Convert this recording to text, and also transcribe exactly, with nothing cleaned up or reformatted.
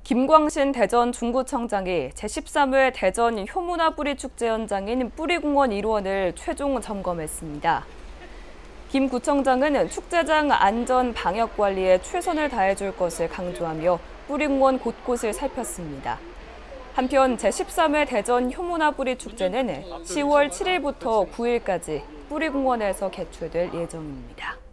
김광신 대전 중구청장이 제십삼 회 대전 효문화 뿌리축제 현장인 뿌리공원 일원을 최종 점검했습니다. 김 구청장은 축제장 안전 방역 관리에 최선을 다해줄 것을 강조하며 뿌리공원 곳곳을 살폈습니다. 한편 제십삼 회 대전 효문화 뿌리축제는 시월 칠일부터 구일까지 뿌리공원에서 개최될 예정입니다.